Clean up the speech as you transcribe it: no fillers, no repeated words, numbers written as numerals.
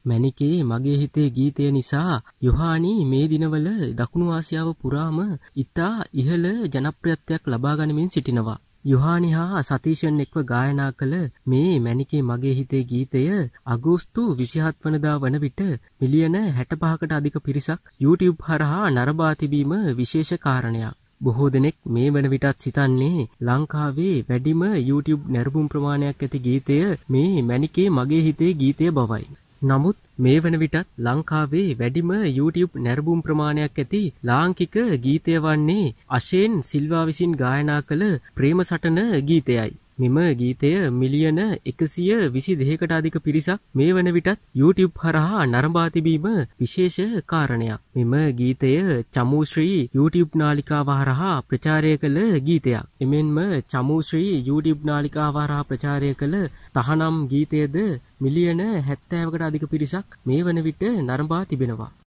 මැනිකේ මගේ හිතේ ගීතය නිසා යොහානි මේ දිනවල දකුණු ආසියාව පුරාම ඉතා ඉහළ ජනප්‍රියත්වයක් ලබා ගනිමින් සිටිනවා. යොහානි හා සතීෂන් එක්ව ගායනා කළ මේ මැනිකේ මගේ හිතේ ගීතය අගෝස්තු 27 වනදා වන විට මිලියන 65කට අධික පිරිසක් YouTube හරහා නරඹා තිබීම විශේෂ කාරණයක්. බොහෝ දෙනෙක් මේ වන විටත් සිතන්නේ ලංකාවේ වැඩිම YouTube නැරඹුම් ප්‍රමාණයක් ඇති ගීතය මේ මැනිකේ මගේ හිතේ ගීතය බවයි. නමුත් මේ වන විටත් ලංකාවේ වැඩිම YouTube නැරඹුම් ප්‍රමාණයක් ඇති ලාංකික ගීතය වන්නේ අෂේන් සිල්වා විසින් ගායනා කළ ප්‍රේම සටන ගීතයයි. මෙම ගීතය මිලියන 122කට අධික පිරිසක් මේ වන විටත් YouTube හරහා නරඹා තිබීම විශේෂ කාරණයක්. මෙම ගීතය චමුශ්‍රී YouTube නාලිකාව හරහා ප්‍රචාරය කළ ගීතයක්. එමෙන්ම චමුශ්‍රී YouTube නාලිකාව හරහා ප්‍රචාරය කළ තහනම් ගීතයද මිලියන 70කට අධික පිරිසක් මේ වන විට නරඹා තිබෙනවා.